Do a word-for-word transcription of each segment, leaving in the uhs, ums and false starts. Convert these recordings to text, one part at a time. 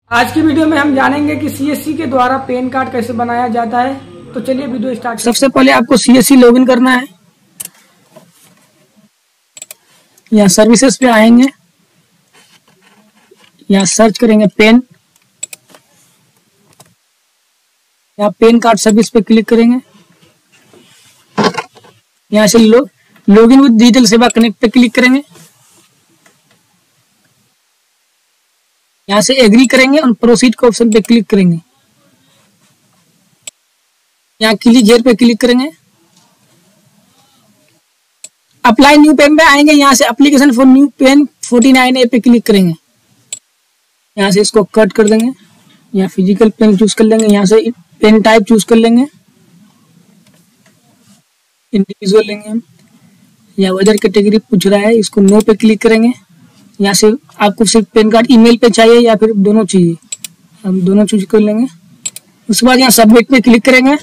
आज की वीडियो में हम जानेंगे कि सीएससी के द्वारा पैन कार्ड कैसे बनाया जाता है। तो चलिए वीडियो स्टार्ट। सबसे पहले आपको सीएससी लॉगिन करना है। यहाँ सर्विसेज पे आएंगे, यहाँ सर्च करेंगे पेन, यहाँ पैन कार्ड सर्विस पे क्लिक करेंगे। यहाँ से लो login with digital Seva connect पे क्लिक करेंगे। यहाँ से एग्री करेंगे और प्रोसीड के ऑप्शन पे क्लिक करेंगे। यहाँ क्लिक हियर पे क्लिक करेंगे। अप्लाई न्यू पेन पे आएंगे, यहाँ से application for new PAN forty nine A पे क्लिक करेंगे। यहाँ से इसको कट कर देंगे, यहाँ फिजिकल पेन चूज कर लेंगे, यहाँ से पेन टाइप चूज कर लेंगे, इंडिविजुअल लेंगे हम। यहाँ वजर कैटेगरी पूछ रहा है, इसको नो पे क्लिक करेंगे। यहाँ से आपको सिर्फ पैन कार्ड ईमेल पे चाहिए या फिर दोनों चाहिए, हम दोनों चूज कर लेंगे। उसके बाद यहाँ सबमिट पे क्लिक करेंगे।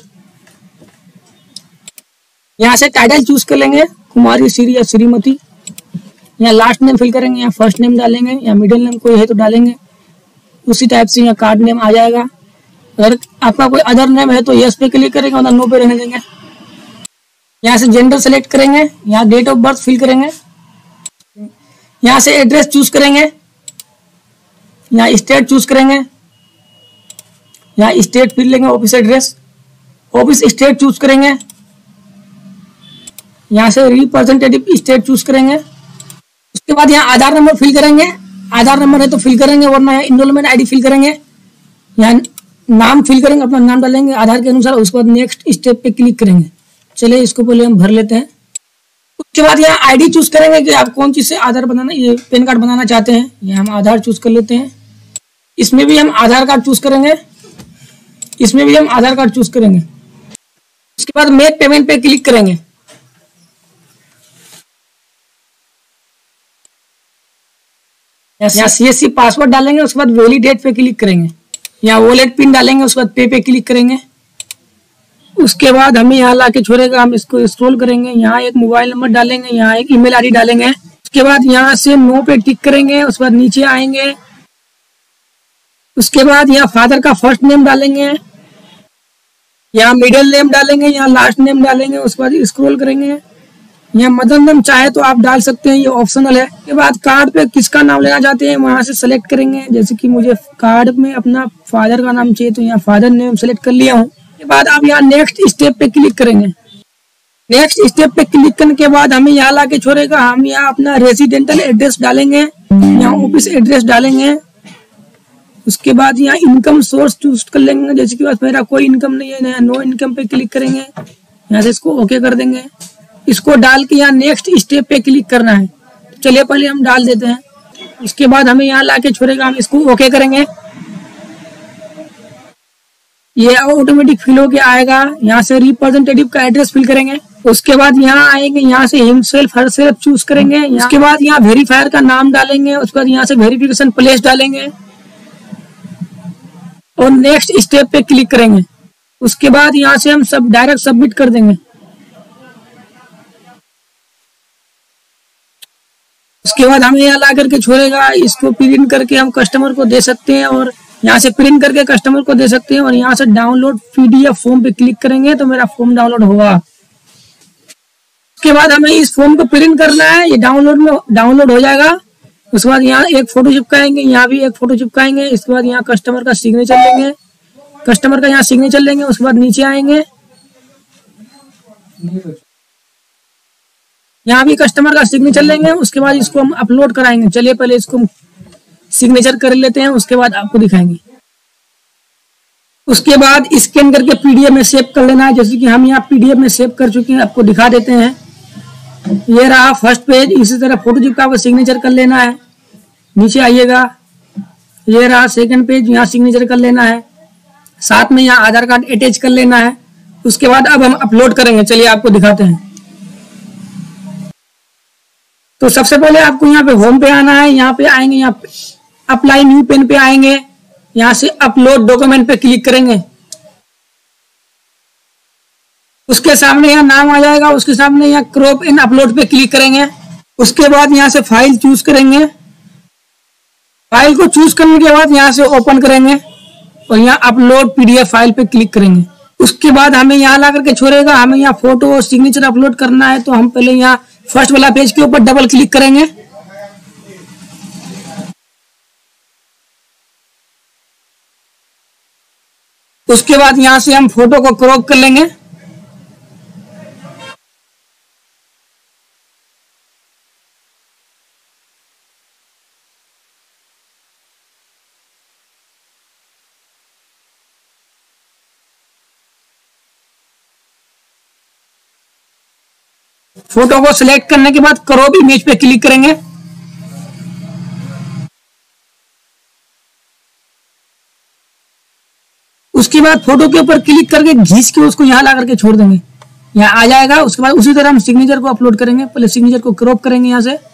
यहाँ से टाइटल चूज कर लेंगे, कुमारी श्री या श्रीमती। यहाँ लास्ट नेम फिल करेंगे, यहाँ फर्स्ट नेम डालेंगे, यहाँ मिडिल नेम कोई है तो डालेंगे। उसी टाइप से यहाँ कार्ड नेम आ जाएगा। अगर आपका कोई अदर नेम है तो यस पे क्लिक करेंगे और नो पे रहने देंगे। यहाँ से जेंडर सेलेक्ट करेंगे, यहाँ डेट ऑफ बर्थ फिल करेंगे। यहाँ से एड्रेस चूज करेंगे, यहाँ स्टेट चूज करेंगे, यहाँ स्टेट फिल लेंगे, office address, office state choose करेंगे। यहाँ से रिप्रेजेंटेटिव स्टेट चूज करेंगे। उसके बाद यहाँ आधार नंबर फिल करेंगे, आधार नंबर है तो फिल करेंगे, वरना यहाँ इनरोलमेंट आईडी फिल करेंगे। यहाँ नाम फिल करेंगे, अपना नाम डालेंगे आधार के अनुसार। उसके बाद नेक्स्ट स्टेप पे क्लिक करेंगे। चलिए इसको पहले हम भर लेते हैं। उसके बाद यहाँ आईडी चूज करेंगे कि आप कौन चीज से आधार बनाना, ये पैन कार्ड बनाना चाहते हैं। यहाँ हम आधार चूज कर लेते हैं। इसमें भी हम आधार कार्ड चूज करेंगे, इसमें भी हम आधार कार्ड चूज करेंगे। उसके बाद मेक पेमेंट पे क्लिक करेंगे। यहाँ सीएससी पासवर्ड डालेंगे, उसके बाद वैलिडेट पे क्लिक करेंगे। यहाँ वॉलेट पिन डालेंगे, उसके बाद पे पे क्लिक करेंगे। उसके बाद हमें यहाँ लाके छोड़ेगा, हम इसको स्क्रॉल करेंगे। यहाँ एक मोबाइल नंबर डालेंगे, यहाँ एक ईमेल आईडी डालेंगे। उसके बाद यहाँ से नो पे टिक करेंगे। उसके बाद नीचे आएंगे, उसके बाद यहाँ फादर का फर्स्ट नेम डालेंगे, यहाँ मिडिल नेम डालेंगे, यहाँ लास्ट नेम डालेंगे। उसके बाद स्क्रॉल करेंगे, यहाँ मदर नेम चाहे तो आप डाल सकते हैं, ये ऑप्शनल है। उसके बाद कार्ड पे किसका नाम लेना चाहते हैं वहां से सेलेक्ट करेंगे। जैसे कि मुझे कार्ड में अपना फादर का नाम चाहिए तो यहाँ फादर नेम सेलेक्ट कर लिया हूँ। के बाद आप यहाँ नेक्स्ट स्टेप पे क्लिक करेंगे। नेक्स्ट स्टेप पे क्लिक करने के बाद हमें यहाँ लाके छोड़ेगा। हम यहाँ अपना रेजिडेंटल एड्रेस डालेंगे, यहाँ ऑफिस एड्रेस डालेंगे। उसके बाद यहाँ इनकम सोर्स चूज कर लेंगे। जैसे कि मेरा कोई इनकम नहीं है, नो इनकम पे क्लिक करेंगे। यहाँ से इसको ओके कर देंगे। इसको डाल के यहाँ नेक्स्ट स्टेप पे क्लिक करना है। चलिए पहले हम डाल देते हैं। उसके बाद हमें यहाँ लाके छोड़ेगा, हम इसको ओके करेंगे। ये ऑटोमेटिक फिल होके आएगा। यहाँ से रिप्रेजेंटेटिव का एड्रेस फिल करेंगे। उसके बाद यहाँ आएंगे, यहाँ से हिमसेल्फ हरसेल्फ चूज करेंगे। उसके बाद यहाँ वेरीफायर का नाम डालेंगे। उसके बाद यहाँ से वेरिफिकेशन प्लेस डालेंगे और नेक्स्ट स्टेप पे क्लिक करेंगे। उसके बाद यहाँ से हम सब डायरेक्ट सबमिट कर देंगे। उसके बाद हमें यहाँ ला करके छोड़ेगा। इसको प्रिंट करके हम कस्टमर को दे सकते हैं और यहाँ से प्रिंट करके कस्टमर को दे सकते हैं। और यहाँ से डाउनलोड पीडीएफ फॉर्म पे क्लिक करेंगे तो मेरा फॉर्म डाउनलोड होगा। उसके बाद हमें इस फॉर्म को प्रिंट करना है, ये डाउनलोड में डाउनलोड हो जाएगा। उसके बाद यहाँ एक फोटो चिपकाएंगे, यहाँ भी एक फोटो चिपकाएंगे। इसके बाद यहाँ कस्टमर का सिग्नेचर लेंगे, कस्टमर का यहाँ सिग्नेचर लेंगे। उसके बाद नीचे आएंगे, यहाँ भी कस्टमर का सिग्नेचर लेंगे। उसके बाद इसको हम अपलोड कराएंगे। चलिए पहले इसको सिग्नेचर कर लेते हैं, उसके बाद आपको दिखाएंगे। उसके बाद स्कैन करके पीडीएफ में सेव कर लेना है। जैसे कि हम यहाँ पीडीएफ में सेव कर चुके हैं, आपको दिखा देते हैं। ये रहा फर्स्ट पेज। इसी तरह फोटो चिपका के सिग्नेचर कर लेना है। नीचे आइएगा, ये रहा सेकंड पेज, यहाँ सिग्नेचर कर लेना है। साथ में यहाँ आधार कार्ड अटैच कर लेना है। उसके बाद अब हम अपलोड करेंगे। चलिए आपको दिखाते हैं। तो सबसे पहले आपको यहाँ पे होम पे आना है। यहाँ पे आएंगे, यहाँ पे अप्लाई न्यू पेन पे आएंगे। यहाँ से अपलोड डॉक्यूमेंट पे क्लिक करेंगे। उसके सामने यहाँ नाम आ जाएगा, उसके सामने यहाँ क्रॉप एंड अपलोड पे क्लिक करेंगे। उसके बाद यहाँ से फाइल चूज करेंगे फाइल को चूज करने के बाद यहाँ से ओपन करेंगे और यहाँ अपलोड पीडीएफ फाइल पे क्लिक करेंगे। उसके बाद हमें यहाँ ला करके छोड़ेगा, हमें यहाँ फोटो और सिग्नेचर अपलोड करना है, तो हम पहले यहाँ फर्स्ट वाला पेज के ऊपर डबल क्लिक करेंगे। उसके बाद यहाँ से हम फोटो को क्रॉप कर लेंगे। फोटो को सिलेक्ट करने के बाद क्रॉप इमेज पे क्लिक करेंगे। उसके बाद फोटो के ऊपर क्लिक करके घिस के उसको यहाँ ला करके छोड़ देंगे, यहाँ आ जाएगा। उसके बाद उसी तरह हम सिग्नेचर को अपलोड करेंगे। पहले सिग्नेचर को क्रॉप करेंगे यहाँ से,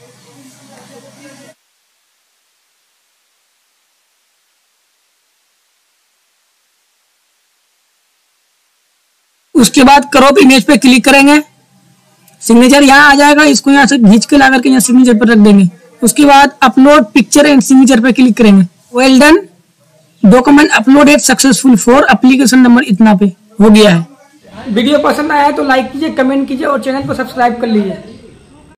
उसके बाद क्रॉप इमेज पे क्लिक करेंगे। सिग्नेचर यहाँ आ जाएगा, इसको यहाँ से खींच के ला करके यहाँ सिग्नेचर पर रख देंगे। उसके बाद अपलोड पिक्चर एंड सिग्नेचर पे क्लिक करेंगे। Well done, document uploaded successful for application number इतना पे हो गया है। वीडियो पसंद आया तो लाइक कीजिए, कमेंट कीजिए और चैनल को सब्सक्राइब कर लीजिए।